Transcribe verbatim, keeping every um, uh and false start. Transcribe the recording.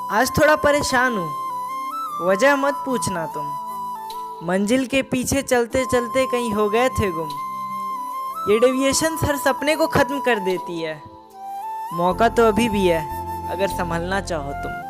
आज थोड़ा परेशान हूँ, वजह मत पूछना तुम। मंजिल के पीछे चलते चलते कहीं हो गए थे गुम। ये डेविएशन हर सपने को ख़त्म कर देती है। मौका तो अभी भी है, अगर संभलना चाहो तुम।